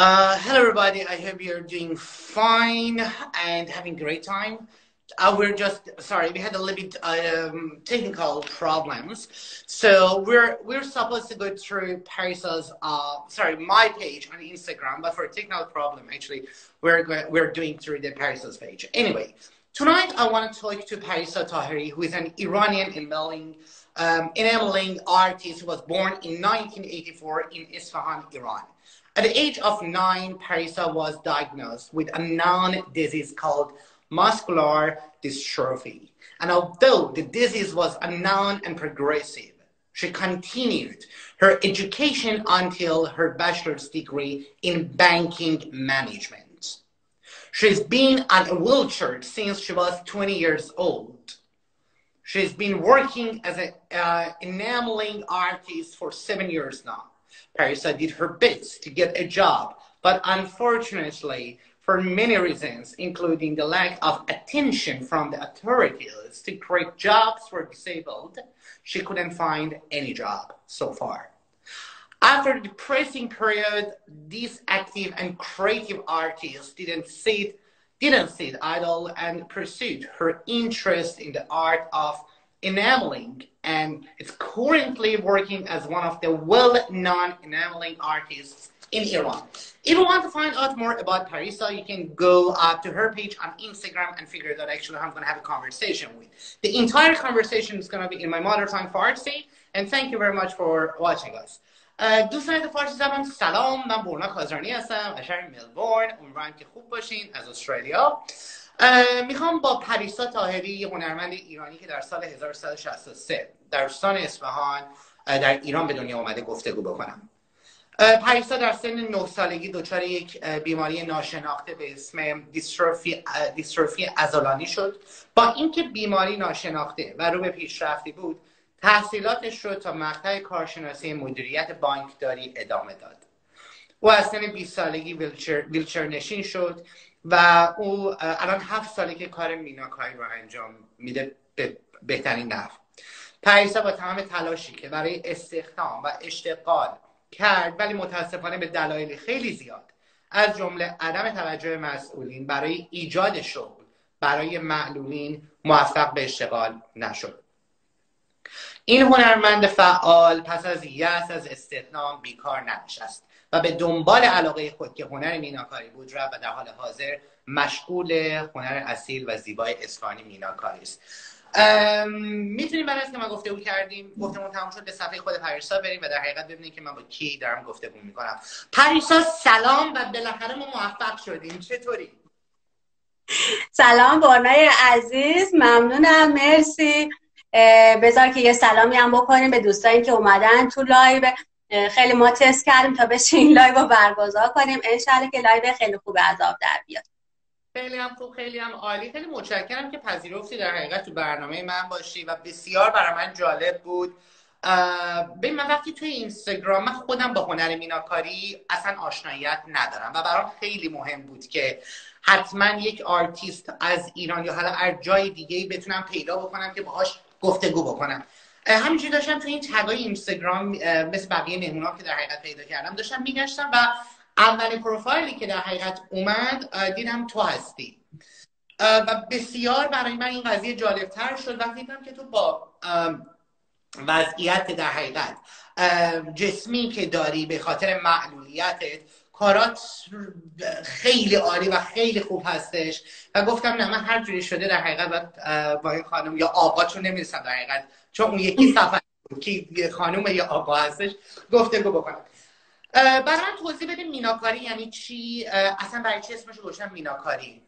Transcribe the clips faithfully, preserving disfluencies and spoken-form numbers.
Uh, hello, everybody. I hope you're doing fine and having a great time. Uh, we're just sorry, we had a little bit um, technical problems, so we're we're supposed to go through Parisa's uh sorry my page on Instagram, but for a technical problem, actually, we're going we're doing through the Parisa's page. Anyway, tonight I want to talk to Parisa Taheri, who is an Iranian enabling um, enabling artist who was born in nineteen eighty-four in Isfahan, Iran. At the age of nine, Parisa was diagnosed with a known disease called muscular dystrophy. And although the disease was unknown and progressive, she continued her education until her bachelor's degree in banking management. She's been on a wheelchair since she was twenty years old. She's been working as an uh, enameling artist for seven years now. Parisa did her best to get a job, but unfortunately, for many reasons, including the lack of attention from the authorities to create jobs for disabled, she couldn't find any job so far. After the depressing period, this active and creative artist didn't sit, didn't sit idle and pursued her interest in the art of enameling, and is currently working as one of the well-known enameling artists in Iran. If you want to find out more about Parisa, you can go up to her page on Instagram and figure that actually I'm going to have a conversation with. The entire conversation is going to be in my mother tongue Farsi, and thank you very much for watching us. دوستان فارسی زبان سلام، من بورنا کازرانی هستم از شهر ملبورن. امیدوارم که خوب باشین از استرالیا. میخوام با پریسا طاهری، هنرمند ایرانی که در سال هزار و سیصد و شصت و سه در استان اصفهان در ایران به دنیا آمده گفتگو بکنم. پریسا در سن نه سالگی دچار یک بیماری ناشناخته به اسم دیستروفی دیستروفی عضلانی شد. با اینکه بیماری ناشناخته و رو به پیشرفتی بود، تحصیلاتش رو تا مقطع کارشناسی مدیریت بانکداری ادامه داد. او از سن بیست سالگی ویلچر, ویلچر نشین شد و او الان هفت ساله که کار میناکاری رو انجام میده به بهترین نحو. پریسا با تمام تلاشی که برای استخدام و اشتغال کرد، ولی متاسفانه به دلایل خیلی زیاد از جمله عدم توجه مسئولین برای ایجاد شغل برای معلولین موفق به اشتغال نشد. این هنرمند فعال پس از یأس از استخدام بیکار ننشست و به دنبال علاقه خود که هنر میناکاری بود رفت و در حال حاضر مشغول هنر اصیل و زیبای اصفهانی میناکاری است. میتونیم بعد از که ما گفتگو کردیم، گفتمون تموم شد، به صفحه خود پریسا بریم و در حقیقت ببینیم که من با کی دارم گفتگو میکنم. پریسا سلام و بالاخره ما موفق شدیم، چطوری؟ سلام بارنای عزیز، ممنونم، مرسی. بذار که یه سلامی هم بکنیم به دوستانی که اومدن تو لایو. خیلی ما تست کردیم تا بشه این لایو رو برگزار کنیم، انشالله که لایو خیلی خوب از آب در بیاد. خیلی هم خوب، خیلی هم عالی. خیلی متشکرم که پذیرفتی در حقیقت تو برنامه من باشی و بسیار برای من جالب بود. ببین، من وقتی توی اینستاگرام، من خودم با هنر میناکاری اصلا آشناییت ندارم و برام خیلی مهم بود که حتما یک آرتیست از ایران یا حالا از جای دیگه بتونم پیدا بکنم که باهاش گفتگو بکنم. همینجوری داشتم توی این تگای اینستاگرام مثل بقیه مهمونا که در حقیقت پیدا کردم داشتم میگشتم و اولین پروفایلی که در حقیقت اومد دیدم تو هستی و بسیار برای من این قضیه جالبتر شد و دیدم که تو با وضعیت در حقیقت جسمی که داری به خاطر معلولیتت کارات خیلی عالی و خیلی خوب هستش و گفتم نه، من هر جوری شده در حقیقت با این خانم یا آقا، چون نمیرسم در حقیقت چون اون یکی صفحه که خانم یا آقا هستش گفتگو بکنم. برای من توضیح بده میناکاری یعنی چی؟ اصلا برای چی اسمش رو گذاشتن میناکاری؟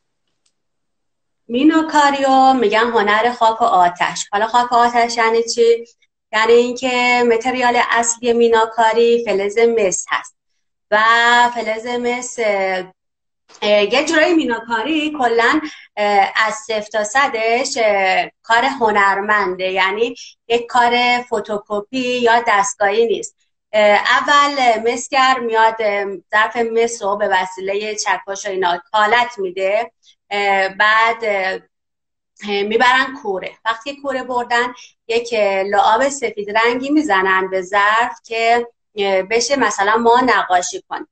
میناکاری رو میگن هنر خاک و آتش. حالا خاک و آتش یعنی چی؟ یعنی اینکه متریال اصلی میناکاری فلز مس هست و فلز مس یه جورایی میناکاری کلن از صفر تا صدش کار هنرمنده، یعنی یک کار فتوکپی یا دستگاهی نیست. اول مسگر میاد ظرف مس رو به وسیله چکش و اینا کالت میده، بعد میبرن کوره. وقتی کوره بردن یک لعاب سفید رنگی میزنن به ظرف که بشه مثلا ما نقاشی کنیم.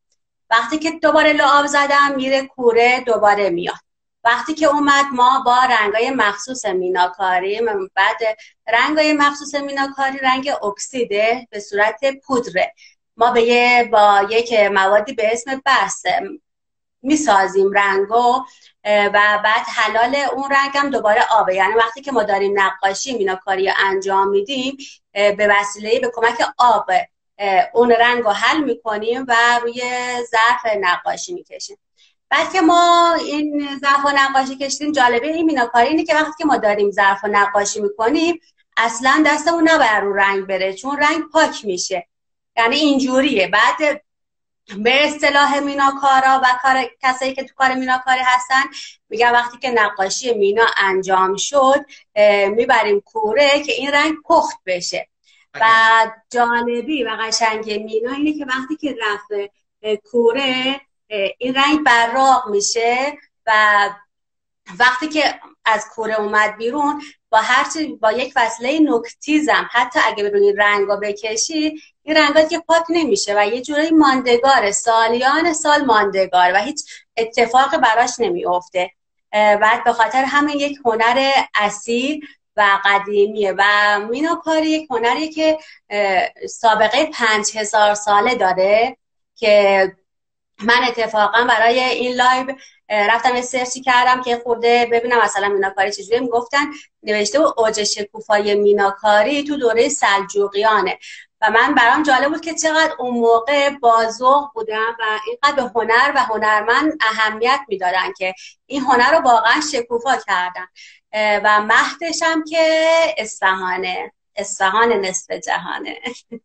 وقتی که دوباره لعاب زدم میره کوره دوباره میاد. وقتی که اومد ما با رنگای مخصوص میناکاری، بعد رنگای مخصوص میناکاری رنگ اکسیده به صورت پودره، ما به یه با یک موادی به اسم بس میسازیم رنگو و بعد حلال اون رنگ هم دوباره آبه. یعنی وقتی که ما داریم نقاشی میناکاری انجام میدیم به وسیله به کمک آب اون رنگ رو حل میکنیم و روی ظرف نقاشی میکشیم. بعد که ما این ظرف و نقاشی کشیدیم، جالبه این میناکاری اینه که وقتی که ما داریم ظرف و نقاشی میکنیم اصلا دستمون نباید رو رنگ بره، چون رنگ پاک میشه. یعنی اینجوریه. بعد به اصطلاح میناکارا و کار کسایی که تو کار میناکاری هستن میگن وقتی که نقاشی مینا انجام شد میبریم کوره که این رنگ پخت بشه. و جالبی و قشنگ مینا اینه که وقتی که رفت کوره این رنگ براق میشه و وقتی که از کوره اومد بیرون با هر با یک وسیله نوک‌تیزم حتی اگه ببینید رنگا بکشی این رنگا که پاک نمیشه و یه جورایی ماندگاره، سالیان سال ماندگاره و هیچ اتفاق براش نمیافته. بعد به خاطر همین یک هنر اصیل و قدیمیه و میناکاری یک هنریه که سابقه پنج هزار ساله داره که من اتفاقا برای این لایو رفتم یه سرچی کردم که خورده ببینم مثلا میناکاری چجوریه. میگفتن نوشته و اوج شکوفای میناکاری تو دوره سلجوقیانه و من برام جالب بود که چقدر اون موقع بازوق بودم و اینقدر به هنر و هنرمند اهمیت میدادن که این هنر رو واقعا شکوفا کردن. و مهدش هم که اصفهانه، اصفهان نصف جهانه.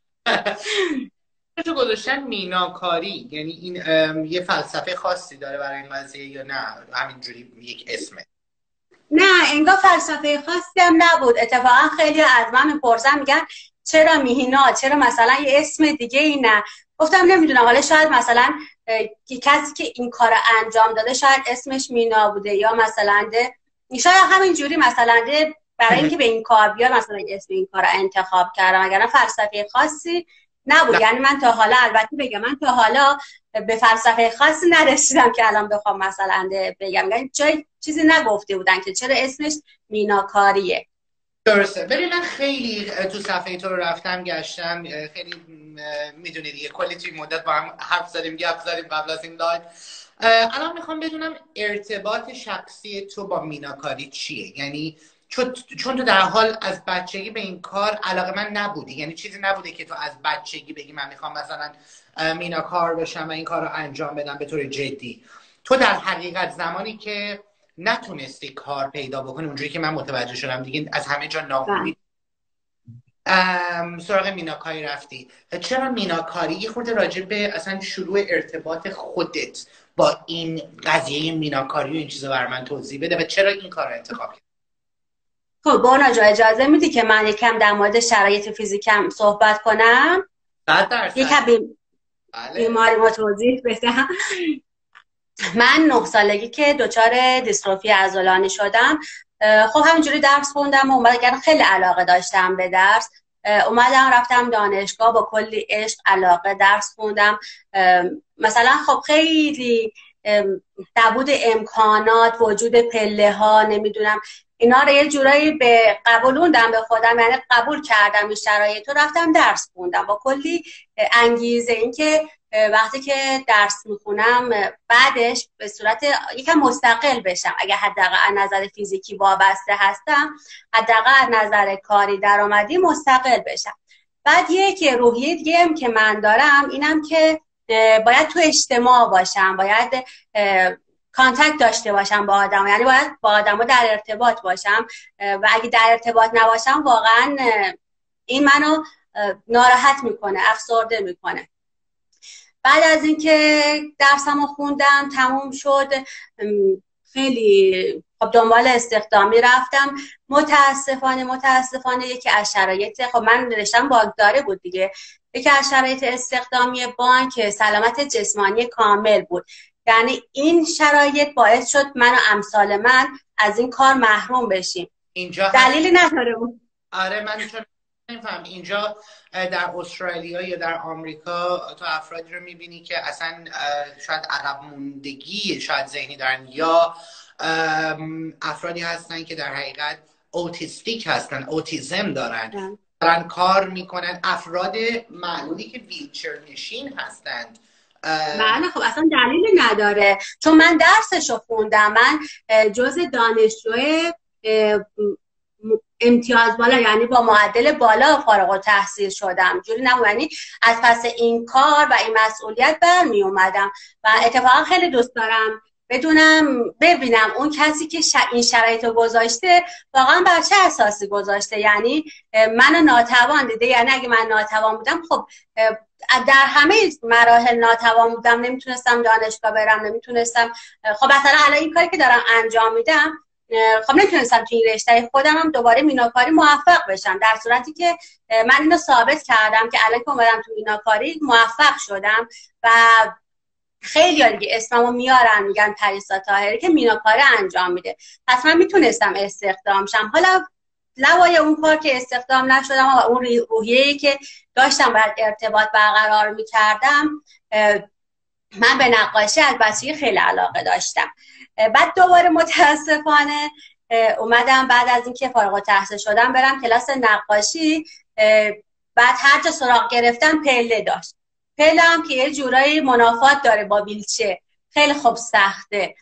تو گذاشتن میناکاری، یعنی این یه فلسفه خاصی داره برای این قضیه یا نه همینجوری یک اسمه؟ نه انگار فلسفه خاصی هم نبود. اتفاقا خیلی از من میپرسن میگن چرا مینا، چرا مثلا یه اسم دیگه ای نه؟ گفتم نمیدونم، حالا شاید مثلا کسی که این کار انجام داده شاید اسمش مینا بوده یا مثلا ده شاید همینجوری مثلا ده برای اینکه به این کار بیاد مثلا اسم این کار انتخاب کردم، اگر فلسفه خاصی نبود. یعنی من تا حالا البته بگم من تا حالا به فلسفه خاصی نرسیدم که الان بخوام مثلا بگم، یعنی جای چیزی نگفته بودن که چرا اسمش میناکاریه. درسته. ببین من خیلی تو صفحه تو رو رفتم گشتم، خیلی میدونی دیگه کلی توی مدت با هم حرف زدیم گپ زدیم قبل از این لایو. الان میخوام بدونم ارتباط شخصی تو با میناکاری چیه؟ یعنی چون چون تو در حال از بچگی به این کار علاقه من نبودی، یعنی چیزی نبوده که تو از بچگی بگی من میخوام مثلا میناکار بشم و این کار رو انجام بدم به طور جدی. تو در حقیقت زمانی که نتونستی کار پیدا بکنی، اونجوری که من متوجه شدم دیگه از همه جا ناامید سراغ میناکاری رفتی. چرا میناکاری؟ یه خورده راجع به اصلا شروع ارتباط خودت با این قضیه میناکاری و این چیزا برای من توضیح بده و چرا این کار رو انتخاب کردی؟ خب بانا جا اجازه میدی که من یکم در مورد شرایط فیزیکم صحبت کنم؟ صد درصد. یکم بیم... بیماری ما توضیح بدم. من نه سالگی که دچار دیستروفی عضلانی شدم، خب همینجوری درس خوندم و اومدم، خیلی علاقه داشتم به درس، اومدم رفتم دانشگاه با کلی عشق علاقه درس خوندم. مثلا خب خیلی نبود امکانات، وجود پله ها، نمیدونم اینا رو یه جورایی به قبولوندم به خودم، یعنی قبول کردم این شرایط رو، رفتم درس خوندم با کلی انگیزه اینکه وقتی که درس میخونم بعدش به صورت یکم مستقل بشم، اگه حداقل از نظر فیزیکی وابسته هستم حداقل از نظر کاری درآمدی مستقل بشم. بعد یک روحیه دیگه هم که من دارم اینم که باید تو اجتماع باشم، باید کانتکت داشته باشم با آدم، یعنی باید با آدم‌ها در ارتباط باشم و اگه در ارتباط نباشم واقعا این منو ناراحت میکنه، افسرده میکنه. بعد از اینکه درسمو خوندم تموم شد، خیلی خب دنبال استخدامی رفتم. متاسفانه متاسفانه یکی از شرایط، خب من رشتم بانکداری بود دیگه، یکی از شرایط استخدامی بانک سلامت جسمانی کامل بود. یعنی این شرایط باعث شد من و امثال من از این کار محروم بشیم. اینجا دلیلی نداره بود. آره من چون نمیفهم اینجا در استرالیا یا در آمریکا تو افرادی رو میبینی که اصلا شاید عقب موندگی شاید ذهنی دارن یا افرادی هستن که در حقیقت اوتیستیک هستن، اوتیزم دارن، دارن کار میکنن، افراد معلولی که ویلچر نشین هستند. بله خب اصلا دلیلی نداره، چون من درسشو خوندم، من جز دانشجوی امتیاز بالا یعنی با معدل بالا فارغ التحصیل شدم، جوری نبود، یعنی از پس این کار و این مسئولیت برمی اومدم و اتفاقا خیلی دوست دارم بدونم ببینم اون کسی که ش... این شرایط رو گذاشته واقعا بر چه اساسی گذاشته، یعنی من ناتوان دیده، یعنی اگه من ناتوان بودم خب در همه مراحل ناتوان بودم، نمیتونستم دانشگاه برم، نمیتونستم خب مثلا الان این کاری که دارم انجام میدم خب نمیتونستم تو این رشته خودم هم دوباره میناکاری موفق بشم، در صورتی که من اینو ثابت کردم که الان که اومدم تو میناکاری موفق شدم و خیلی ها دیگه اسممو میارن میگن پریسا طاهری که میناکاری انجام میده، پس من میتونستم استخدام شم. حالا لوای اون کار که استخدام نشدم و اون روحیه‌ای که داشتم باید ارتباط برقرار میکردم، من به نقاشی از بچگی خیلی علاقه داشتم. بعد دوباره متاسفانه اومدم بعد از اینکه فارغ التحصیل شدم برم کلاس نقاشی، بعد هر جا سراغ گرفتم پله داشت، پله هم که یه جورایی منافات داره با ویلچر، خیلی خوب سخته.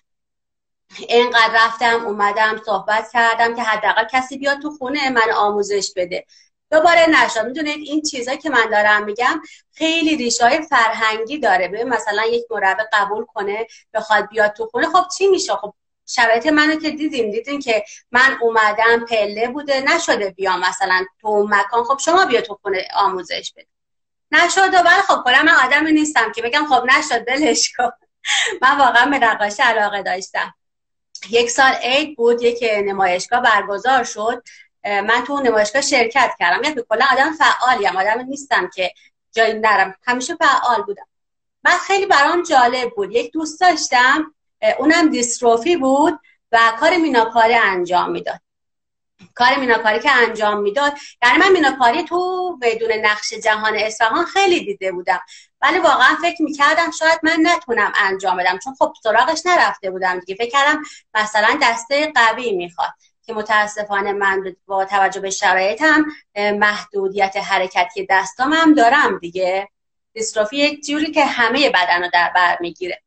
اینقدر رفتم اومدم صحبت کردم که حداقل کسی بیاد تو خونه من آموزش بده، دوباره نشد. میدونید این چیزایی که من دارم میگم خیلی ریشه‌های فرهنگی داره. ببین مثلا یک مربی قبول کنه بخواد بیاد تو خونه، خب چی میشه؟ خب شرایط منو که دیدیم دیدین که من اومدم پله بوده نشده بیام مثلا تو اون مکان، خب شما بیا تو خونه آموزش بده، نشد. و ولی خب کلا من آدمی نیستم که بگم خب نشد دلش کن. من واقعا به نقاشی علاقه داشتم. یک سال عید بود، یک نمایشگاه برگزار شد، من تو نمایشگاه شرکت کردم. یعنی کلا آدم فعالیم، آدم نیستم که جایی نرم، همیشه فعال بودم. بعد خیلی برام جالب بود، یک دوست داشتم اونم دیستروفی بود و کار میناکاری انجام میداد. کار میناکاری که انجام میداد، یعنی من میناکاری تو بدون نقش جهان اصفهان خیلی دیده بودم، ولی واقعا فکر میکردم شاید من نتونم انجام بدم، چون خب سراغش نرفته بودم دیگه. فکر کردم مثلا دسته قوی میخواد، که متاسفانه من با توجه به شرایطم محدودیت حرکتی دستام هم دارم دیگه. دیستروفی یک جوری که همه بدن رو در بر میگیره.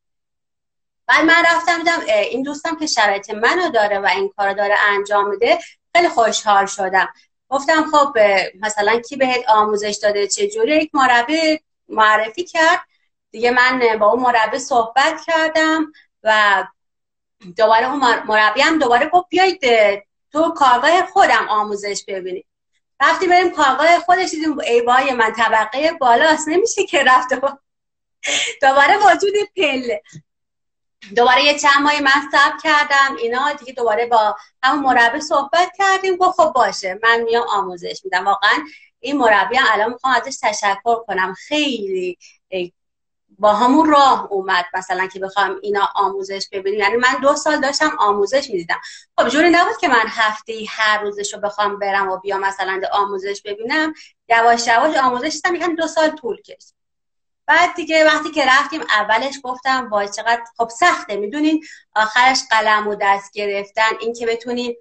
بعد من رفتم دیدم این دوستم که شرایط منو داره و این کارو داره انجام میده، خیلی خوشحال شدم. گفتم خب مثلا کی بهت آموزش داده، چه جوری؟ یک مربی معرفی کرد دیگه. من با اون مربی صحبت کردم و دوباره اون مربی هم دوباره گفت بیایید تو کارگاه خودم آموزش ببینید. رفتیم بریم کارگاه خودش، دیدیم ای وای من طبقه بالاست نمیشه که رفت. دوباره وجود پله، دوباره یه چند ماهی من صبر کردم اینا دیگه، دوباره با همون مربی صحبت کردیم، گفت خب باشه من میام آموزش میدم. واقعا این مربی هم الان میخوام ازش تشکر کنم، خیلی با همون راه اومد مثلا که بخوام اینا آموزش ببینیم. یعنی من دو سال داشتم آموزش میدیدم، خب جوری نبود که من هفته هر روزشو بخوام برم و بیام مثلا آموزش ببینم، یواش یواش آموزش دادم، یعنی دو سال طول کشید. بعد دیگه وقتی که رفتیم اولش گفتم وای چقدر خب سخته، میدونین آخرش قلم و دست گرفتن، این که بتونین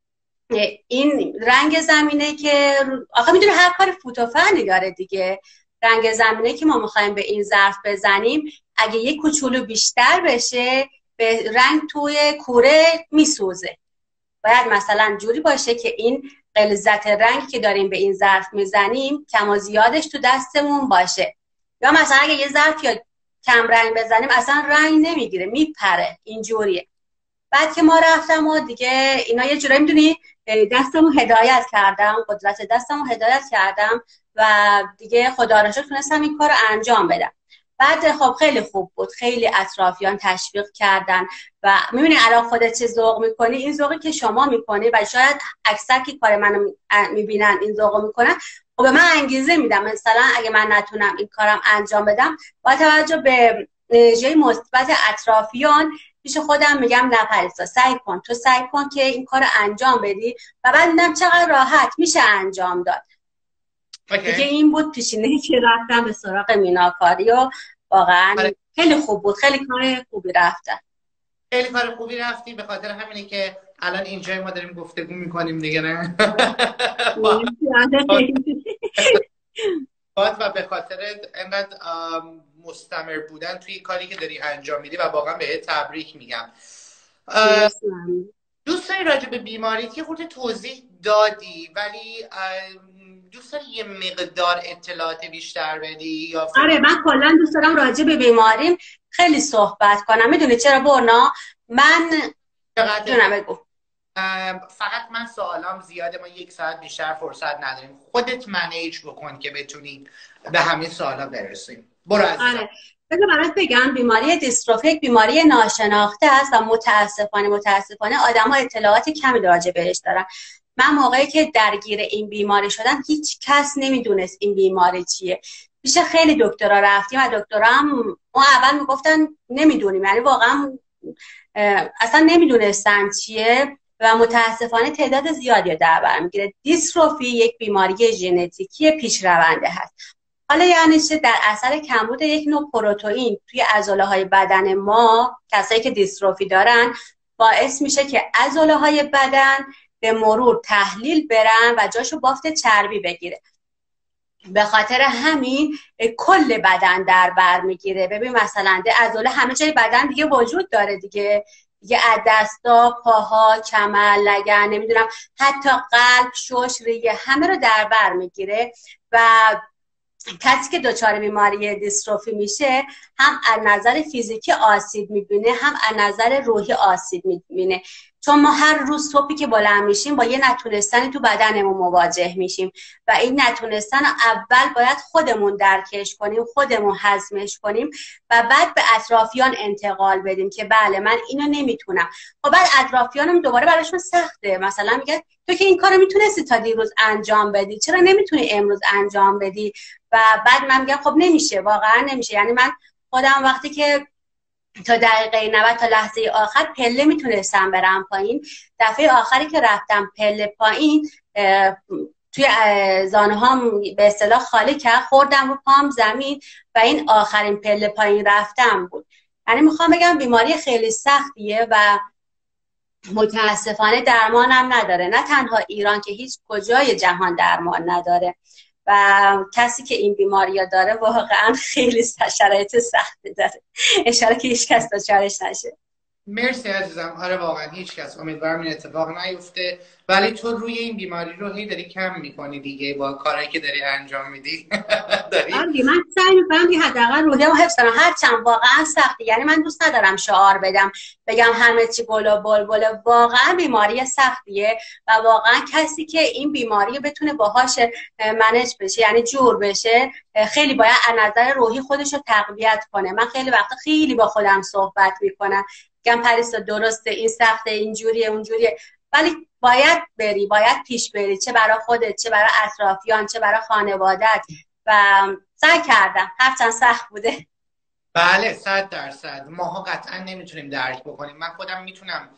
این رنگ زمینه که آخه میدونی هر کار فوتوفنی داره دیگه، رنگ زمینه که ما میخوایم به این ظرف بزنیم اگه یک کوچولو بیشتر بشه به رنگ توی کوره میسوزه. باید مثلا جوری باشه که این غلظت رنگ که داریم به این ظرف میزنیم کم و زیادش تو دستمون باشه. یا مثلا اگه یه ظرف یا کم رنگ بزنیم اصلا رنگ نمیگیره میپره، اینجوریه. بعد که ما رفتم و دیگه اینا یه جورایی میدونی دستمو هدایت کردم، قدرت دستمو هدایت کردم و دیگه خدا را شکر تونستم این کار رو انجام بدم. بعد خب خیلی خوب بود، خیلی اطرافیان تشویق کردن و میبینی الان خودت چه ذوق میکنی، این ذوقی که شما میکنی و شاید اکثر که کار منو میبینن این ذوقو میکنن، خب به من انگیزه میدم. مثلا اگه من نتونم این کارم انجام بدم با توجه به انرژی مثبت اطرافیان پیش خودم میگم نه پریسا سعی کن، تو سعی کن که این کار انجام بدی و بعد دیدم چقدر راحت میشه انجام داد. دیگه این بود پیشینه‌ای که رفتم به سراغ میناکاری و واقعا خیلی خوب بود، خیلی کار خوبی رفتم. خیلی کار خوبی رفتی، به خاطر همینه که الان اینجای ما داریم گفتگو میکنیم دیگه، نه؟ و به خاطر انقدر مستمر بودن توی کاری که داری انجام میدی و واقعا بهت تبریک میگم. دوست داری راجع به بیماریت یه خورده توضیح دادی، ولی دوست داری یه مقدار اطلاعات بیشتر بدی؟ یا آره من کلا دوست دارم راجع به بیماریم خیلی صحبت کنم. میدونی چرا برنا؟ من جونم بگو. فقط من سوالام زیاده، ما یک ساعت بیشتر فرصت نداریم. خودت منیج بکن که بتونید به همه سوالا برسیم. برو از آره. بذار برات بگم بیماری دیستروفی بیماری ناشناخته است و متاسفانه متاسفانه آدم‌ها اطلاعات کمی راجع بهش دارن. من موقعی که درگیر این بیماری شدم هیچ کس نمیدونست این بیماری چیه. پیش خیلی دکترا رفتیم و دکترا هم اون اول میگفتن نمیدونیم، یعنی واقعا اصلا نمیدونستن چیه و متاسفانه تعداد زیادی در بر میگیره. دیستروفی یک بیماری ژنتیکی پیشرونده هست. حالا یعنی چه؟ در اثر کمبود یک نوع پروتئین توی عضله‌های بدن ما، کسایی که دیستروفی دارن، باعث میشه که عضله‌های بدن به مرور تحلیل برن و جاشو بافت چربی بگیره. به خاطر همین کل بدن در بر میگیره. ببین مثلا عضله همه جای بدن دیگه وجود داره دیگه، دیگه دستا، پاها، کمر، لگن، نمیدونم حتی قلب، شش، ریه همه رو در بر میگیره و کسی که دچار بیماری دیستروفی میشه هم از نظر فیزیکی آسیب میبینه، هم از نظر روحی آسیب میبینه. چون ما هر روز صبحی که بلند میشیم با یه نتونستنی تو بدنمون مواجه میشیم و این نتونستن اول باید خودمون درکش کنیم، خودمون هضمش کنیم و بعد به اطرافیان انتقال بدیم که بله من اینو نمیتونم. و بعد اطرافیانم دوباره براشون سخته، مثلا میگن تو که این کارو میتونستی تا دیروز انجام بدی، چرا نمیتونی امروز انجام بدی؟ و بعد من میگم خب نمیشه، واقعا نمیشه. یعنی من خودم وقتی که تا دقیقه نود تا لحظه آخر پله میتونستم برم پایین، دفعه آخری که رفتم پله پایین توی زانو هم به اصطلاح خالی کرد، خوردم رو پام زمین و این آخرین پله پایین رفتم بود. یعنی میخوام بگم بیماری خیلی سختیه و متاسفانه درمان هم نداره، نه تنها ایران که هیچ کجای جهان درمان نداره و کسی که این بیماری داره واقعا خیلی شرایط سختی داره. اشاره که هیچ کس دچارش نشه. مرسی عزیزم. آره واقعا هیچ کس، امیدوارم این اتفاق نیفته، ولی تو روی این بیماری رو هی داری کم میکنی دیگه با کارهایی که داری انجام میدی. داری آره من سعی میکنم که حداقل روحیه‌مو حفظ کنم، هرچند واقعا سخته. یعنی من دوست ندارم شعار بدم بگم همه چی گل و بلبل، واقعا بیماری سختیه و واقعا کسی که این بیماری بتونه باهاش منیج بشه، یعنی جور بشه، خیلی باید از نظر روحی خودش رو تقویت کنه. من خیلی وقتا خیلی با خودم صحبت میکنم، میگم پریسا درسته این سخته، اینجوریه اونجوریه، ولی باید بری، باید پیش بری، چه برای خودت، چه برای اطرافیان، چه برای خانوادت. و سعی کردم هرچند سخت بوده. بله صد درصد. ماها قطعا نمیتونیم درک بکنیم. من خودم میتونم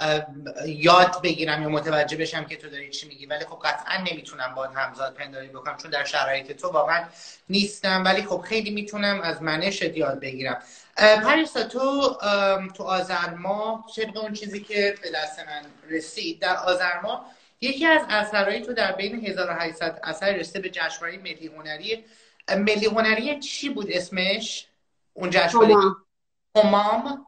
یاد بگیرم یا متوجه بشم که تو داری چی میگی، ولی خب قطعا نمیتونم با همزاد پنداری بکنم چون در شرایط تو واقعا نیستم، ولی خب خیلی میتونم از منشت یاد بگیرم. پریسا تو تو آذر ماه، طبق اون چیزی که به دست من رسید، در آذر ماه یکی از اثرهای تو در بین هزار و هشتصد اثر رسیده به جشنواره ملی هنری. ملی هنری چی بود اسمش اون جشنواره؟ همام.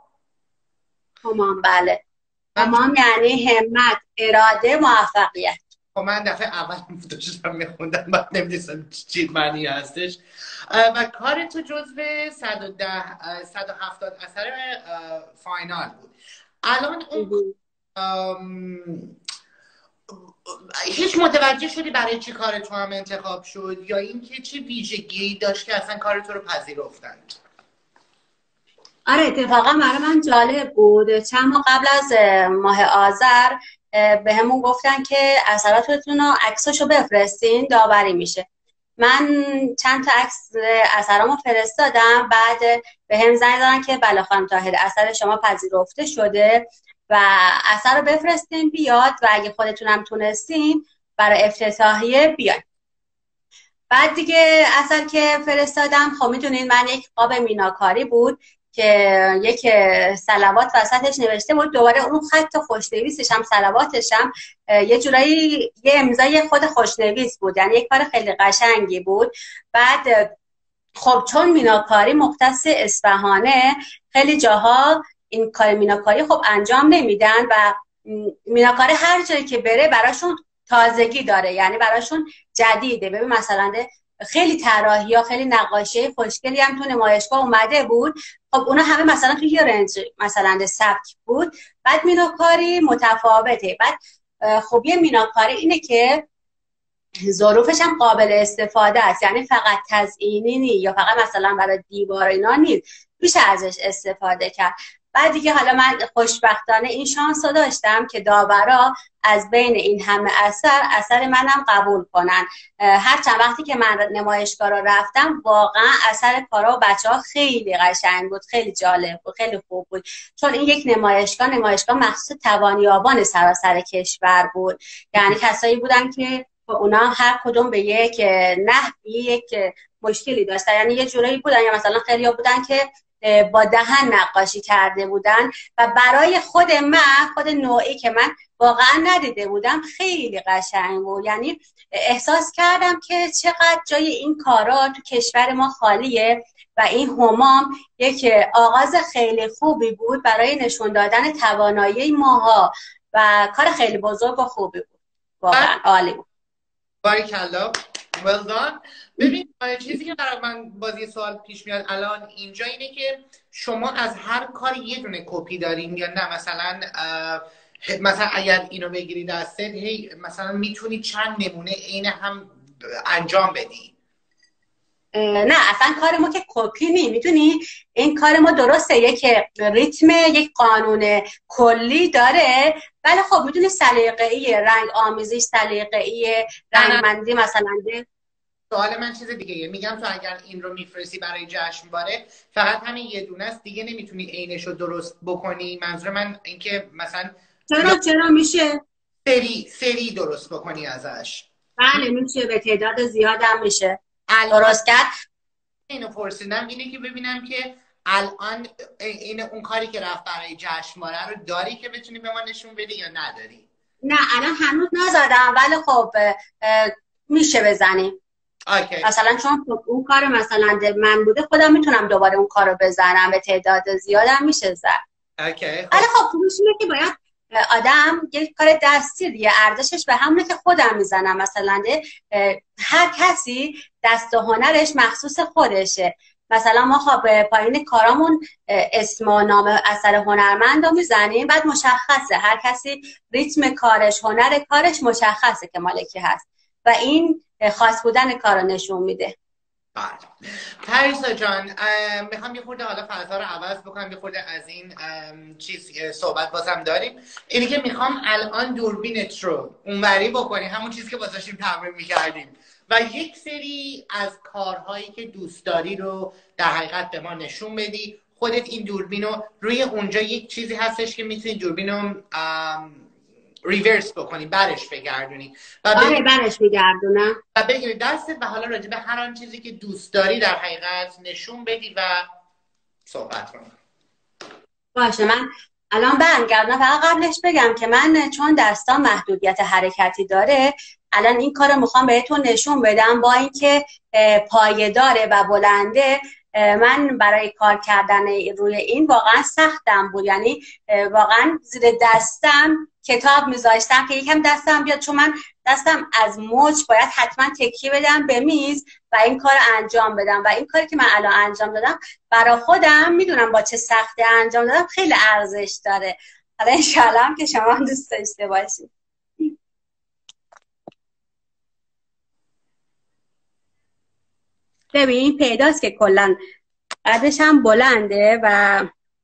همام بله. همام یعنی همت، اراده، موفقیت. خب من دفعه اول داشتم میخوندم بعد نمیدونستم چی معنی هستش. و کار تو جزو صد و ده صد و هفتاد اثر فاینال بود. الان اون هیچ متوجه شدی برای چی کار تو هم انتخاب شد یا اینکه چه ویژگی داشت که اصلا کار تو رو پذیرفتند؟ آره اتفاقا برای من جالب بود. چند ماه قبل از ماه آذر به همون گفتن که اثراتتون رو عکساشو بفرستین داوری میشه. من چند تا عکس اثرامو فرستادم، بعد به هم زنگ دادن که بله خانم طاهر اثر شما پذیرفته شده و اثر رو بفرستین بیاد و اگه خودتونم تونستین برای افتتاحیه بیاین. بعد دیگه اصلا که فرستادم، خب میدونین من یک قاب میناکاری بود که یک صلوات وسطش نوشته بود، دوباره اون خط خوشنویسش هم صلواتش هم یه جورایی یه امضای خود خوشنویس بود، یعنی یک کار خیلی قشنگی بود. بعد خب چون میناکاری مختص اصفهانه، خیلی جاها این کار میناکاری خب انجام نمیدن و میناکاری هر جایی که بره براشون تازگی داره، یعنی براشون جدیده. ببین مثلا خیلی طراحی ها خیلی نقاشی خوشگلی هم تو نمایشگاه اومده بود، خب اونا همه مثلا تو یه رنج مثلا سبک بود. بعد میناکاری متفاوته. بعد خب یه میناکاری اینه که ظروفش هم قابل استفاده است، یعنی فقط تزئینی نی یا فقط مثلا برای دیوار اینا نیست، میشه ازش استفاده کرد. بعد دیگه حالا من خوشبختانه این شانس رو داشتم که داورا از بین این همه اثر اثر منم قبول کنن. هر چند وقتی که من نمایشگاه رو رفتم واقعا اثر کارا و بچه ها خیلی قشنگ بود، خیلی جالب بود، خیلی خوب بود، چون این یک نمایشگاه نمایشگاه مخصوص توانیابان سراسر کشور بود، یعنی کسایی بودن که اونا هر کدوم به یک نحوی یک مشکلی داشتن، یعنی یه جورایی بودن یا مثلا خیلی‌ها بودن که با دهن نقاشی کرده بودن و برای خود من، خود نوعی که من واقعا ندیده بودم، خیلی قشنگ بود. یعنی احساس کردم که چقدر جای این کارا تو کشور ما خالیه و این همام یک آغاز خیلی خوبی بود برای نشون دادن توانایی ماها و کار خیلی بزرگ و خوبی بود، واقعا عالی بود. باریکلا، well done. ببین چیزی که برای من باز یه سوال پیش میاد الان اینجا اینه که شما از هر کاری یه دونه کپی دارین یا نه؟ مثلا مثلا اگر اینو بگیری دستت، هی مثلا میتونی چند نمونه عین هم انجام بدی؟ نه اصلا کار ما که کپی نی، میدونی این کار ما درسته یک ریتم، یک قانون کلی داره، ولی خب میدونی سلیقه‌ای، رنگ آمیزی سلیقه‌ای، رنگمندی مثلا ده. سوال من چیز دیگه میگم، تو اگر این رو میفرستی برای جشنواره فقط همین یه دونه است دیگه نمیتونی عینش رو درست بکنی؟ منظور من اینکه مثلا چرا چرا میشه سری سری درست بکنی ازش؟ بله میشه، به تعداد زیاد هم میشه درست کرد. اینو پرسیدم اینه که ببینم که الان این اون کاری که رفت برای جشنواره رو داری که بتونی به ما نشون بدی یا نداری؟ نه الان هنوز نزدم، ولی خب میشه بزنیم. اوکی. مثلا چون اون کار مثلا من بوده، خودم میتونم دوباره اون کار رو بزنم، به تعداد زیادم میشه زد. اوکی. ولی خب خوبش اینه که باید آدم یک کار دستی دیگه ارزشش به همونه که خودم میزنم. مثلا هر کسی دست و هنرش مخصوص خودشه. مثلا ما خب پایین کارامون اسم و نام اثر هنرمند رو میزنیم، بعد مشخصه هر کسی ریتم کارش، هنر کارش مشخصه که مالکی هست و این خاص بودن کار رو نشون میده. پریسا جان، میخوام یه خورده حالا فضا رو عوض بکنم، یه خورده از این چیز صحبت بازم داریم. اینی که میخوام الان دوربینت رو اونوری بکنی، همون چیزی که بازاشیم تمرین میکردیم، و یک سری از کارهایی که دوست داری رو در حقیقت به ما نشون بدی. خودت این دوربین رو روی اونجا یک چیزی هستش که میتونی دوربین رو ریورس بکنی، برش بگردونی و آره برش میگردونم و بگیری دستت و حالا راجع به هر آن چیزی که دوست داری در حقیقت نشون بدی و صحبت کنی. باشه من الان برمیگردم. فقط قبلش بگم که من چون دستام محدودیت حرکتی داره، الان این کارو میخوام بهتون نشون بدم. با اینکه پایه‌داره و بلنده، من برای کار کردن روی این واقعا سختم بود. یعنی واقعا زیر دستم کتاب میذاشتم که یکم دستم بیاد، چون من دستم از مچ باید حتما تکیه بدم به میز و این کار انجام بدم. و این کاری که من الان انجام دادم برای خودم میدونم با چه سختی انجام دادم، خیلی ارزش داره. حالا انشالله هم که شما دوست داشته باشید. ببین پیداست که کلا قدش هم بلنده و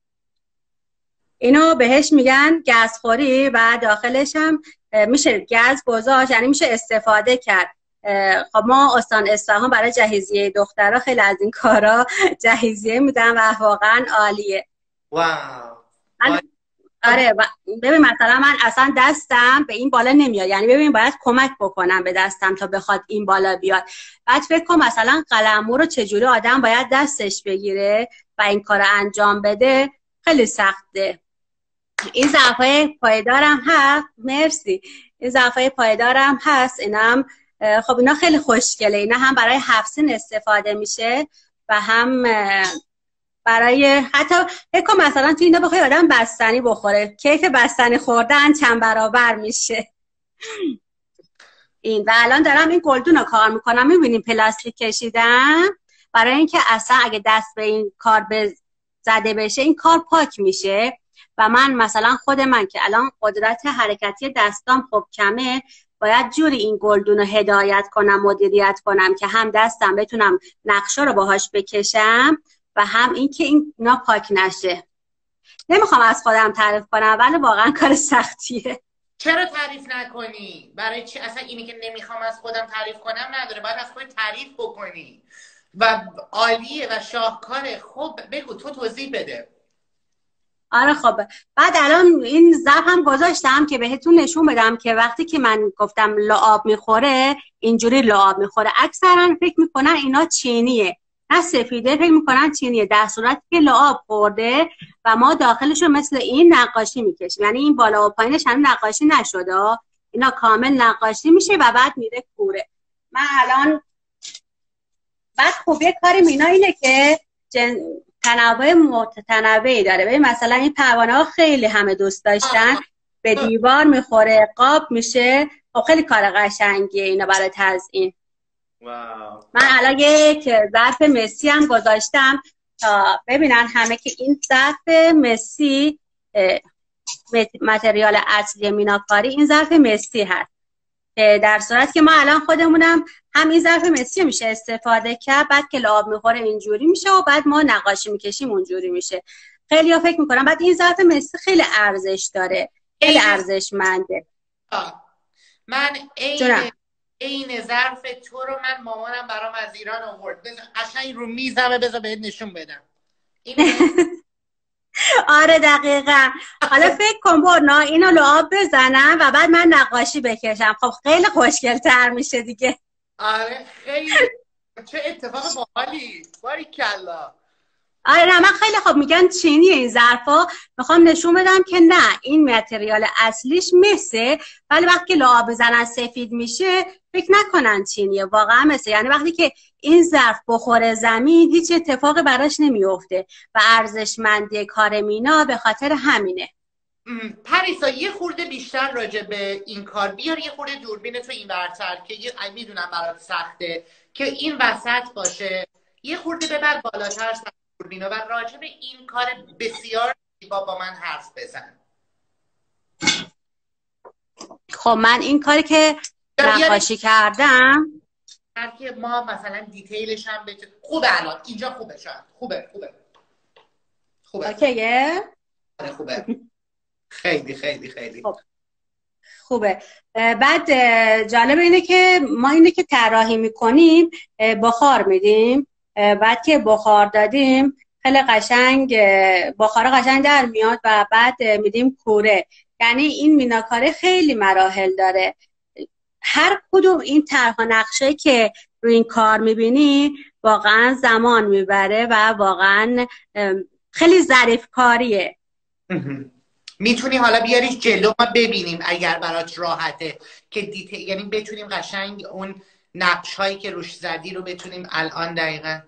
اینو بهش میگن گازخوری و داخلش هم میشه گاز گذاشت، یعنی میشه استفاده کرد. خب ما استان اصفهان برای جهیزیه دخترها خیلی از این کارا جهیزیه میدن و واقعا عالیه. واو. آره ببین مثلا من اصلا دستم به این بالا نمیاد، یعنی ببین باید کمک بکنم به دستم تا بخواد این بالا بیاد. بعد فکر کن مثلا قلمو رو چجوری آدم باید دستش بگیره و این کار انجام بده، خیلی سخته. این ضعفای پایدارم هست. مرسی. این ضعفای پایدارم هست. اینم خب اینا خیلی خوشگله. اینا هم برای حفظ استفاده میشه و هم برای حتی فکر کن مثلا تو اینا بخوای آدم بستنی بخوره، کیف بستنی خوردن چند برابر میشه. این و الان دارم این گلدون رو کار میکنم، میبینیم پلاستیک کشیدم برای اینکه اصلا اگه دست به این کار زده بشه این کار پاک میشه. و من مثلا خود من که الان قدرت حرکتی دستام خب کمه، باید جوری این گلدون رو هدایت کنم، مدیریت کنم که هم دستم بتونم نقشه رو باهاش بکشم و هم اینکه این اینا پاک نشه. نمیخوام از خودم تعریف کنم ولی واقعا کار سختیه. چرا تعریف نکنی؟ برای چی؟ اصلا اینی که نمیخوام از خودم تعریف کنم نداره، باید از خودت تعریف بکنی و عالیه و شاهکاره. خب بگو، تو توضیح بده. آره خب بعد الان این ظرف هم گذاشتم که بهتون نشون بدم که وقتی که من گفتم لعاب میخوره اینجوری لعاب میخوره. اکثرا فکر میکنن اینا چینیه، نه سفیده، فکر میکنن چینیه، در صورتی که لعاب خورده و ما داخلش رو مثل این نقاشی میکشیم. یعنی این بالا و پایینش هم نقاشی نشده، اینا کامل نقاشی میشه و بعد میره کوره. من الان بعد خوبیه کار مینا اینه که جن... تنوع متنوعی داره. ببین مثلا این پروانه ها خیلی همه دوست داشتن، به دیوار میخوره، قاب میشه. خب خیلی کار قشنگیه اینا برای تزیین. واو. من الان یک ظرف مسی هم گذاشتم تا ببینن همه که این ظرف مسی متریال اصلی میناکاری این ظرف مسی هست. در صورت که ما الان خودمونم هم این ظرف مسی میشه استفاده کرد، بعد که لعاب میخوره اینجوری میشه و بعد ما نقاشی میکشیم اونجوری میشه. خیلی ها فکر میکنم بعد این ظرف مسی خیلی ارزش داره، خیلی ارزشمنده. من عین عین ظرف تو رو من مامانم برام از ایران آورد، قشنگ رو میزمه، بذار بهت نشون بدم. آره دقیقا. حالا فکر کن برنا اینو لعاب بزنم و بعد من نقاشی بکشم، خب خیلی خوشگل تر میشه دیگه. آره خیلی چه اتفاق باحالی، باریکلا. آره نه من خیلی خوب میگن چینی این ظرفا، میخوام نشون بدم که نه این متریال اصلیش مسه، ولی وقتی که لعاب بزنن سفید میشه فکر نکنن چینیه، واقعا مسه. یعنی وقتی که این ظرف بخوره زمین هیچ اتفاقی براش نمیفته و ارزشمندی کار مینا به خاطر همینه. پریسا یه خورده بیشتر راجع به این کار بیار، یه خورده دوربین تو این ورتر که یه میدونم برات سخته که این وسط باشه، یه خورده ببر بالاتر دوربینو و راجع به این کار بسیار زیبا با من حرف بزن. خب من این کاری که نقاشی کردم که ما مثلا دیتیلش هم بشه خوبه. الان اینجا خوبه، شاید خوبه خوبه خوبه اوکیه؟ خوبه خیلی خیلی خیلی خب. خوبه. بعد جالب اینه که ما اینه که طراحی میکنیم بخار میدیم، بعد که بخار دادیم خیلی قشنگ بخار قشنگ در میاد و بعد میدیم کوره. یعنی این میناکاری خیلی مراحل داره. هر کدوم این طرح و نقشه که روی این کار میبینی واقعا زمان میبره و واقعا خیلی ظریف کاریه. میتونی حالا بیاریش جلو ما ببینیم اگر برات راحته که دیته، یعنی بتونیم قشنگ اون نقش هایی که روش زدی رو بتونیم الان دقیقا.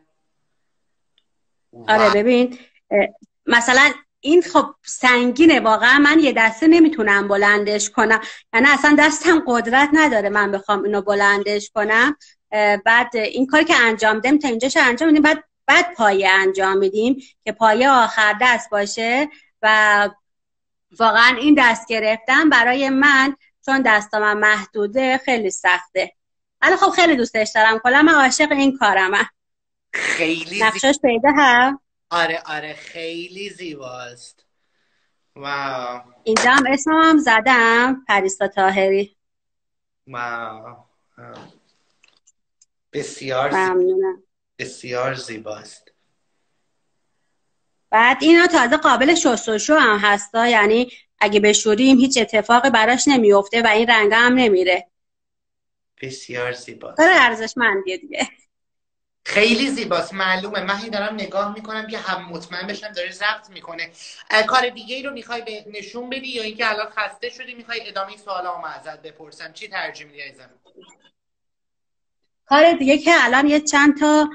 آره ببین مثلا این خب سنگینه واقعا، من یه دسته نمیتونم بلندش کنم، یعنی اصلا دستم قدرت نداره من بخوام اینو بلندش کنم. بعد این کاری که انجام دیم تا اینجاش انجام میدیم، بعد بعد پایه انجام میدیم که پایه آخر دست باشه و واقعا این دست گرفتن برای من چون دستام محدوده خیلی سخته، ولی خب خیلی دوستش دارم. کلا من عاشق این کارم. خیلی نقشش پیدا هم. آره آره خیلی زیباست. واو. اینجا هم اسمم هم زدم پریسا طاهری. واو. بسیار ممنونم. بسیار زیباست. بعد اینا تازه قابل شستشو هم هستا، یعنی اگه بشوریم هیچ اتفاقی براش نمیفته و این رنگ هم نمیره. بسیار زیباست. کار ارزشمندیه دیگه. خیلی زیباست، معلومه. من هی دارم نگاه میکنم که هم مطمئن بشم داره ضبط میکنه. کار دیگه ای رو میخوای به نشون بدی یا اینکه الان خسته شدی میخوای ادامه سوالامو ازت بپرسم؟ چی ترجیح میدی عزیزم؟ کار دیگه که الان یه چند تا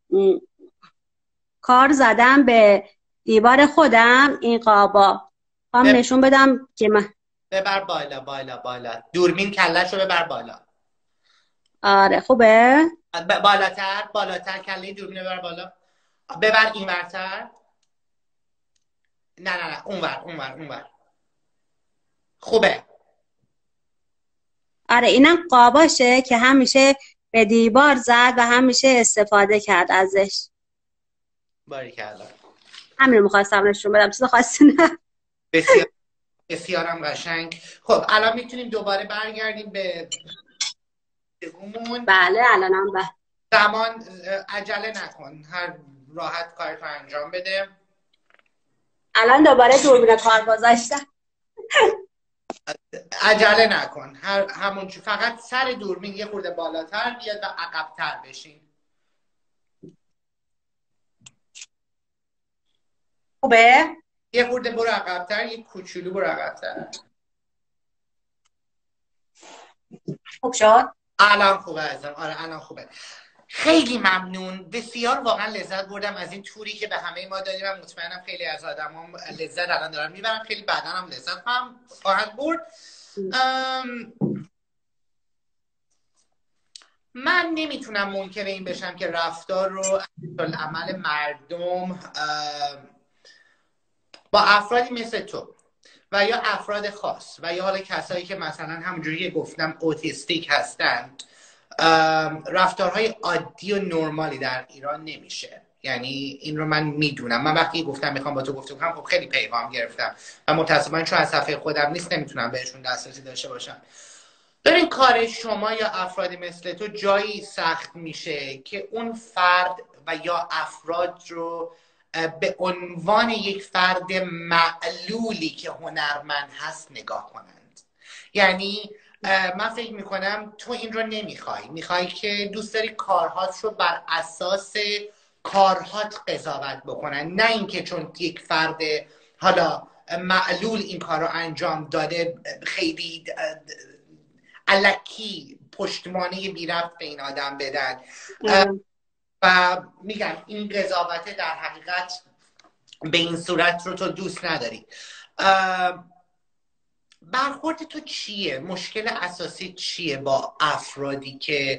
کار زدم به دیوار خودم، این قابا هم بب... نشون بدم که من ببر بالا بالا بالا، دوربین کله‌شو ببر بالا. آره خوبه. ب... بالاتر بالاتر، کله دوربین ببر بالا. ببر اینورتر. نه نه نه اونور اونور اونور. خوبه. آره اینم قاباشه که هم میشه به دیوار زد و هم میشه استفاده کرد ازش. باریکلا. همین رو میخواستم نشون بدم، چیز خاصی نه. بسیار بسیارم قشنگ. خب الان میتونیم دوباره برگردیم به همون. بله الانم به زمان عجله نکن، هر راحت کارتو انجام بده. الان دوباره دوربین کار گذاشتم. عجله نکن، هر همون چی، فقط سر دوربین یه خورده بالاتر بیاد و عقب‌تر بشین. خوبه؟ یه خورده برو عقب‌تر، یه کوچولو برو عقب‌تر. خوب شد؟ الان خوبه عزیزم. آره الان خوبه. خیلی ممنون، بسیار واقعا لذت بردم از این توری که به همه ما دادیم. من مطمئنم خیلی از آدمام لذت الان دارن میبرن، خیلی بعدا هم لذت هم خواهد برد. من نمیتونم منکر این بشم که رفتار رو عمل مردم با افرادی مثل تو و یا افراد خاص و یا حالا کسایی که مثلا همونجوری گفتم اوتیستیک هستند، رفتارهای عادی و نرمالی در ایران نمیشه. یعنی این رو من میدونم. من وقتی گفتم میخوام با تو گفتگو کنم، خب خیلی پیغام گرفتم و متاسفانه چون از صفحه خودم نیست نمیتونم بهشون دسترسی داشته باشم. ببین کار شما یا افرادی مثل تو جایی سخت میشه که اون فرد و یا افراد رو به عنوان یک فرد معلولی که هنرمند هست نگاه کنند. یعنی من فکر میکنم تو این رو نمیخوای، میخوای که دوست داری کارهات رو بر اساس کارهات قضاوت بکنن، نه اینکه چون یک فرد حالا معلول این کار رو انجام داده خیلی الکی پشتمانه بی ربط به این آدم بدن. و میگم این قضاوت در حقیقت به این صورت رو تو دوست نداری. برخورد تو چیه؟ مشکل اساسی چیه با افرادی که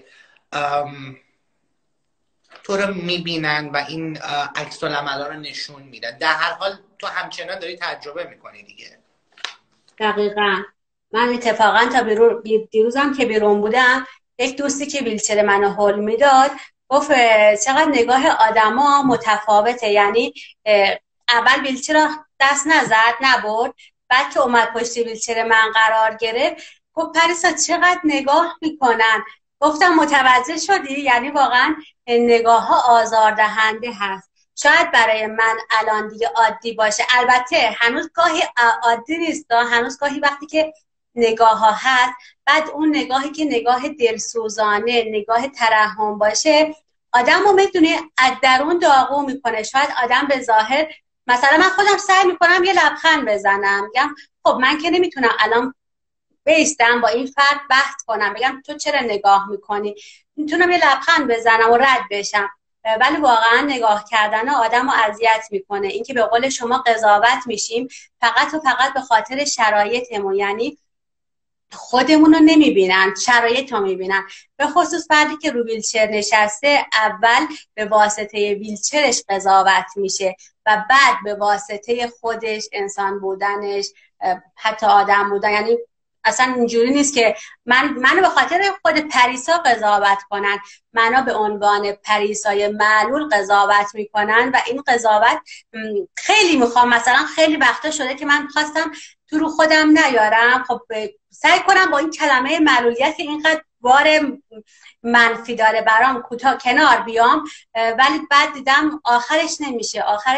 تو رو میبینن و این عکس العملا رو نشون میدن؟ در هر حال تو همچنان داری تجربه میکنی دیگه. دقیقا. من اتفاقا تا دیروزم که بیرون بودم، یک دوستی که ویلچر منو هول میداد گفت چقدر نگاه آدما متفاوته. یعنی اول ویلچر رو دست نزد نبرد، بعد که اومد پشت ویلچر من قرار گرفت گفت پریسا چقدر نگاه میکنن. گفتم متوجه شدی؟ یعنی واقعا نگاه ها آزاردهنده هست. شاید برای من الان دیگه عادی باشه، البته هنوز گاهی عادی نیست، هنوز گاهی وقتی که نگاه ها هست، بعد اون نگاهی که نگاه دلسوزانه، نگاه ترحم باشه، آدم رو میدونه از درون داغون میکنه. شاید آدم به ظاهر، مثلا من خودم سعی میکنم یه لبخند بزنم، میگم خب من که نمیتونم الان بیستم با این فرد بحث کنم بگم تو چرا نگاه میکنی، میتونم یه لبخند بزنم و رد بشم. ولی واقعا نگاه کردن آدم رو اذیت میکنه. این که به قول شما قضاوت میشیم فقط و فقط به خاطر شرایطمون، یعنی خودمون رو نمیبینن، شرایط رو میبینن. به خصوص فردی که رو ویلچر نشسته، اول به واسطه ویلچرش قضاوت میشه و بعد به واسطه خودش، انسان بودنش، حتی آدم بودن. یعنی اصلا اینجوری نیست که من منو به خاطر خود پریسا قضاوت کنن، منو به عنوان پریسای معلول قضاوت میکنن و این قضاوت خیلی میخوام. مثلا خیلی وقتا شده که من خواستم تو رو خودم نیارم، خب سعی کنم با این کلمه معلولیت که اینقدر بار منفی داره برام کوتاه کنار بیام، ولی بعد دیدم آخرش نمیشه. آخرش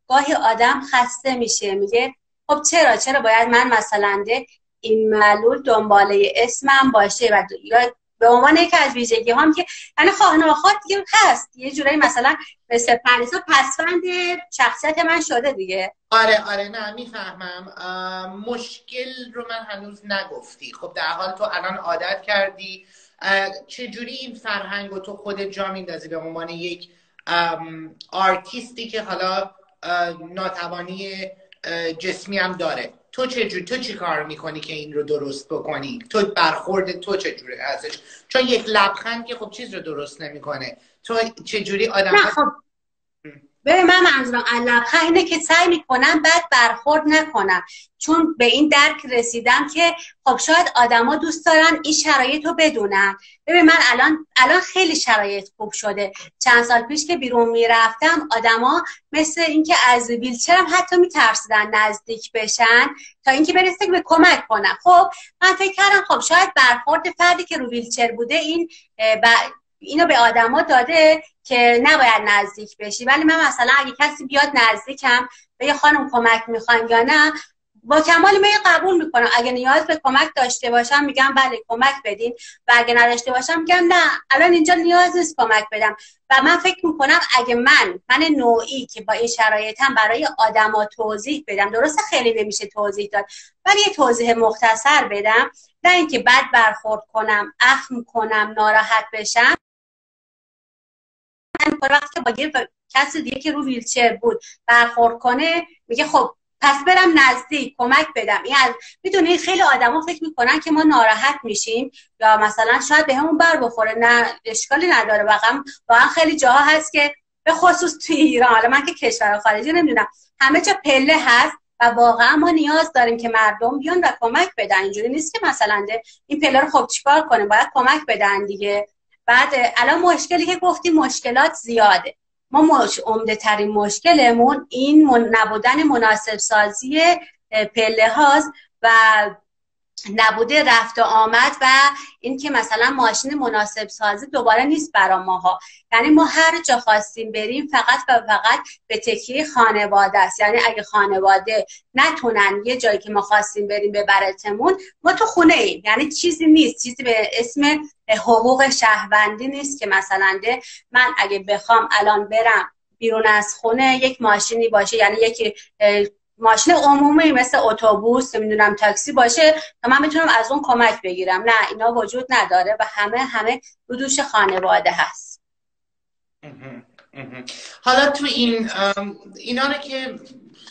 گاهی آدم خسته میشه، میگه خب چرا چرا باید من مثلا این معلول دنباله اسمم باشه و یا به عنوان یکی از ویژگی هم که یعنی خواه ناخواه دیگه هست یه جورایی مثلا مثل پرنیسا پسوند شخصیت من شده دیگه. آره آره نه میفهمم. مشکل رو من هنوز نگفتی. خب در حال تو الان عادت کردی، چجوری این فرهنگ رو تو خودت جا میندازی به عنوان یک آرتیستی که حالا ناتوانی جسمی هم داره؟ تو چجوری، تو چی کار میکنی که این رو درست بکنی؟ تو برخورد تو چجوری ازش؟ چون یک لبخند که خب چیز رو درست نمیکنه. تو چجوری آدم نه خب ببین من منظورم لبخند اینه که سعی میکنم بعد برخورد نکنم، چون به این درک رسیدم که خب شاید آدما دوست دارن این شرایط رو بدونن. ببین من الان الان خیلی شرایط خوب شده. چند سال پیش که بیرون میرفتم آدما مثل اینکه از ویلچرم حتی میترسیدن نزدیک بشن تا اینکه برسه به کمک کنن. خب من فکر کردم خب شاید برخورد فردی که رو ویلچر بوده این اینو به آدما داده که نباید نزدیک بشی، ولی من مثلا اگه کسی بیاد نزدیکم بگه خانم کمک میخواین یا نه، با کمال میل قبول میکنم. اگه نیاز به کمک داشته باشم میگم بله کمک بدین و اگه نداشته باشم میگم نه الان اینجا نیاز نیست کمک بدم. و من فکر میکنم اگه من من نوعی که با این شرایطم برای آدما توضیح بدم، درسته خیلی نمیشه توضیح داد ولی یه توضیح مختصر بدم، نه اینکه بعد برخورد کنم اخم کنم ناراحت بشم. وقتی که با یه کسی دیگه که رو ویلچر بود برخورد کنه میگه خب پس برم نزدیک کمک بدم. این از میدونی خیلی آدما فکر میکنن که ما ناراحت میشیم یا مثلا شاید به همون بر بخوره. نه اشکالی نداره. واقعا واقعا خیلی جاها هست که به خصوص توی ایران، حالا من که کشور خارجی نمیدونم، همه جا پله هست و واقعا ما نیاز داریم که مردم بیان و کمک بدن. اینجوری نیست که مثلا این پله رو خب چیکار کنیم، باید کمک بدن دیگه. بعد الان مشکلی که گفتیم مشکلات زیاده. ما مش... عمده ترین مشکلمون این من... نبودن مناسب سازی پله هاست و نبوده رفت و آمد و این که مثلا ماشین مناسب سازی دوباره نیست برای ماها. یعنی ما هر جا خواستیم بریم فقط و فقط به تکیه خانواده است. یعنی اگه خانواده نتونن یه جایی که ما خواستیم بریم ببرتمون، ما تو خونه ایم. یعنی چیزی نیست، چیزی به اسم حقوق شهروندی نیست که مثلا ده من اگه بخوام الان برم بیرون از خونه یک ماشینی باشه، یعنی یک ماشین عمومی مثل اتوبوس نمیدونم تاکسی باشه تا من میتونم از اون کمک بگیرم. نه اینا وجود نداره و همه همه رو دوش خانواده هست. حالا تو این اینا رو که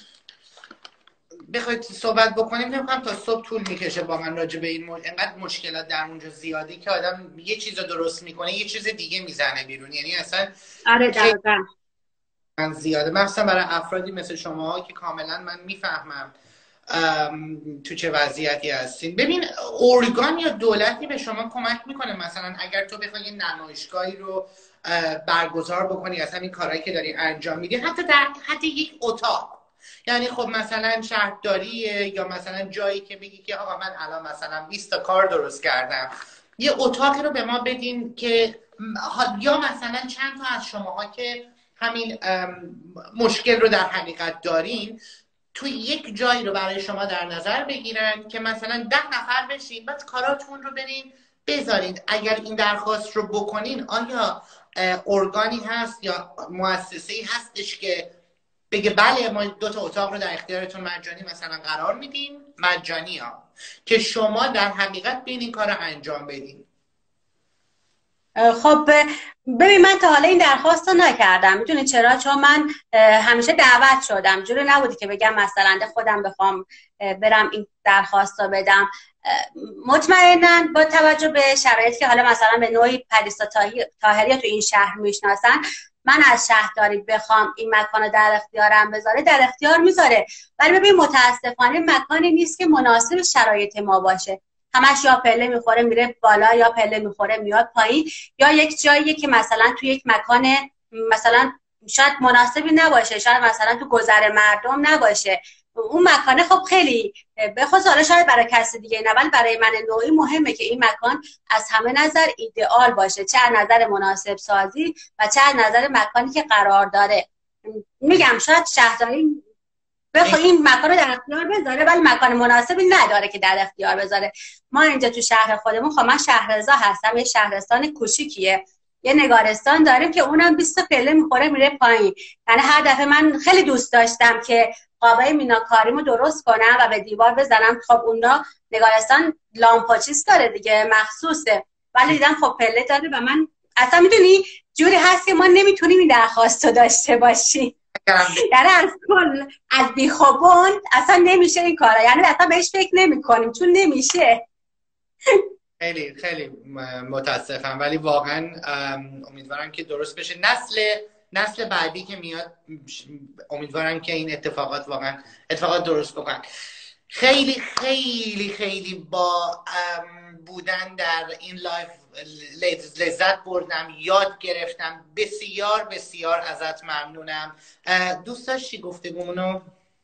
بخواید صحبت بکنیم نمیخوام تا صبح طول میکشه با من راجع به این مو... انقدر مشکلات در اونجا زیاده که آدم یه چیز رو درست میکنه یه چیز دیگه میزنه بیرون. یعنی اصلا آره دقیقاً من زیاده مخصوصا برای افرادی مثل شما که کاملا من میفهمم تو چه وضعیتی هستین. ببین ارگان یا دولتی به شما کمک میکنه مثلا اگر تو بخوای یه نمایشگاهی رو برگزار بکنی از همین کارهایی که داری انجام میدی، حتی در حتی یک اتاق، یعنی خب مثلا شهرداریه یا مثلا جایی که بگی که آقا من الان مثلا بیست تا کار درست کردم، یه اتاقی رو به ما بدین که یا مثلا چند تا از شماها که همین مشکل رو در حقیقت دارین توی یک جایی رو برای شما در نظر بگیرن که مثلا ده نفر بشین بعد کاراتون رو برین بذارین. اگر این درخواست رو بکنین آیا ارگانی هست یا مؤسسه‌ای هستش که بگه بله ما دو تا اتاق رو در اختیارتون مجانی مثلا قرار میدیم، مجانی ها، که شما در حقیقت بین این کار رو انجام بدین؟ خب ببین من تا حالا این درخواست رو نکردم. میدونی چرا؟ چون من همیشه دعوت شدم، جوری نبودی که بگم مثلا خودم بخوام برم این درخواست رو بدم. مطمئنا با توجه به شرایطی که حالا مثلا به نوعی پریسا طاهری تو این شهر میشناسن، من از شهرداری بخوام این مکان رو در اختیارم بذاره در اختیار میذاره، ولی ببین متاسفانه مکانی نیست که مناسب شرایط ما باشه. همش یا پله میخوره میره بالا یا پله میخوره میاد پایین، یا یک جاییه که مثلا تو یک مکان مثلا شاید مناسبی نباشه، شاید مثلا تو گذر مردم نباشه. اون مکانه خب خیلی به خصوص حالا شاید برای کسی دیگه نه، ولی برای من نوعی مهمه که این مکان از همه نظر ایدئال باشه، چه از نظر مناسب سازی و چه از نظر مکانی که قرار داره. میگم شاید شهرداری بخواد این مکان رو در اختیار بذاره ولی مکان مناسبی نداره که در اختیار بذاره. ما اینجا تو شهر خودمون، خب من شهرضا هستم، یه شهرستان کوچیکیه، یه نگارستان داریم که اونم بیست تا پله میخوره میره پایین. یعنی هر دفعه من خیلی دوست داشتم که قابای میناکاریمو درست کنم و به دیوار بزنم. خب اونجا نگارستان لامپاچیس داره دیگه، مخصوصه، ولی دیدم خب پله داره و من اصلا میدونی جوری هست که ما نمیتونیم این درخواست رو داشته باشیم. یعنی از کل از بیخوابون اصلا نمیشه این کارا، یعنی اصلا بهش فکر نمی کنیم چون نمیشه. خیلی خیلی متاسفم ولی واقعا امیدوارم که درست بشه. نسل نسل بعدی که میاد امیدوارم که این اتفاقات واقعا اتفاقات درست بکنن. خیلی خیلی خیلی با بودن در این لایف لذت بردم، یاد گرفتم، بسیار بسیار ازت ممنونم. دوست داشتی گفتگومونو؟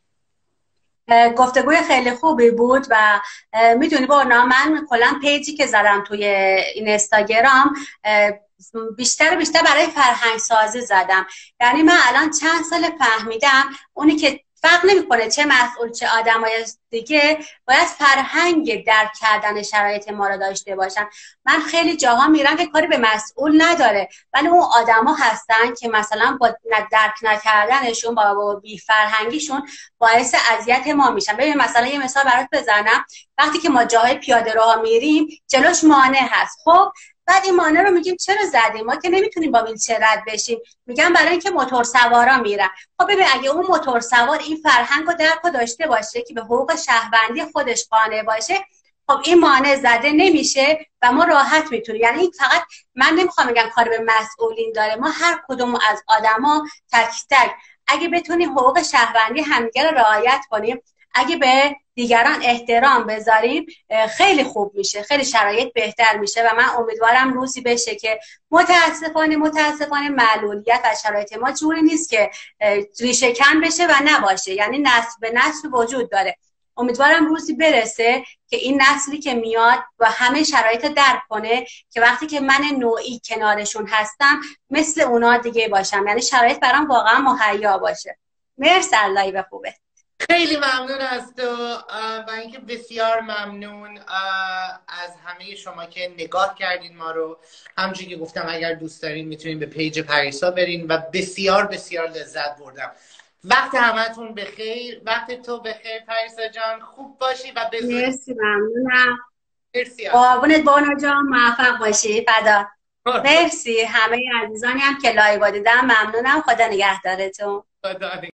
گفتگوی خیلی خوبی بود و میدونی با من کلا پیجی که زدم توی این اینستاگرام بیشتر بیشتر برای فرهنگ سازی زدم. یعنی من الان چند سال فهمیدم اونی که فرق نمیکنه چه مسئول چه آدمای دیگه باید فرهنگ درک کردن شرایط ما رو داشته باشن. من خیلی جاها میرم که کاری به مسئول نداره ولی اون آدما هستن که مثلا با درک نکردنشون با بی فرهنگیشون باعث اذیت ما میشن. ببین مثلا یه مثال برات بزنم، وقتی که ما جاهای پیاده روها میریم جلوش مانع هست، خب بعد این مانع رو میگیم چرا زدیم، ما که نمیتونیم با ویلچر رد بشیم، میگم برای اینکه موتور سوارا میرن. خب ببین اگه اون موتور سوار این فرهنگ و درک داشته باشه که به حقوق شهروندی خودش قانع باشه، خب این مانع زده نمیشه و ما راحت میتونیم. یعنی این فقط من نمیخوام بگم کار به مسئولین داره، ما هر کدوم از آدما تک تک اگه بتونیم حقوق شهروندی همدیگه رو رعایت کنیم، اگه به دیگران احترام بذاریم، خیلی خوب میشه، خیلی شرایط بهتر میشه و من امیدوارم روزی بشه که متاسفانه متاسفانه معلولیت و شرایط ما جوری نیست که ریشه کن بشه و نباشه، یعنی نسل به نسل وجود داره. امیدوارم روزی برسه که این نسلی که میاد و همه شرایط درک کنه که وقتی که من نوعی کنارشون هستم مثل اونا دیگه باشم، یعنی شرایط برام واقعا مهیا باشه. مرسی لایو خوبه. خیلی ممنون از تو و اینکه بسیار ممنون از همه شما که نگاه کردین ما رو. همونجوری که گفتم اگر دوست دارین میتونین به پیج پریسا برین و بسیار بسیار لذت بردم. وقت همتون بخیر، وقت تو بخیر پریسا جان، خوب باشی و بزرگ. مرسی ممنونم. مرسی قربونت بانا جان، موفق باشی فدا. مرسی همه عزیزانی هم که لایو دیدن ممنونم. خدا نگهدارتون. خدا